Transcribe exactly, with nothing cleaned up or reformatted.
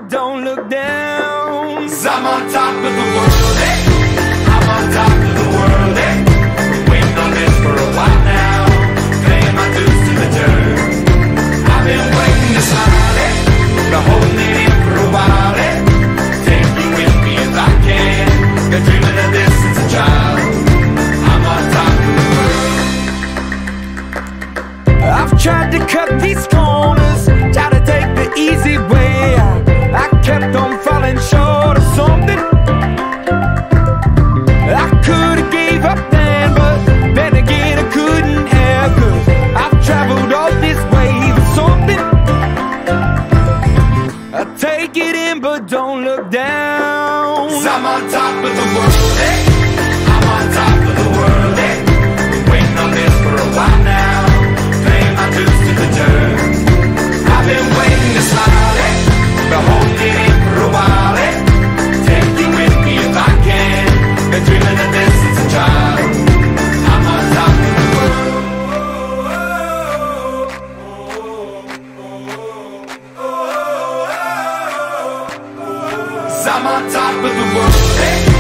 but don't look down. 'Cause I'm on top of the world, eh? I'm on top of the world, eh? Been waiting on this for a while now, paying my dues to the dirt. I've been waiting to smile, eh? Been holding it in for a while, eh? Take you with me if I can. Been dreaming of this since a child. I'm on top of the world. I've tried to cut these corners, try to take the easy way. I, I kept on falling short of something. I could've gave up then, but then again I couldn't have. 'Cause I've traveled all this way for something. I take it in, but don't look down. 'Cause I'm on top of the world, eh? I'm on top of the world, eh? Been waiting on this for a while now, paying my dues to the dirt. I've been waiting to smile, eh? Been holding it in for a while, eh? Take you with me if I can. Been dreaming of this since a child. I'm on top of the world. 'Cause I'm on top of the world, eh?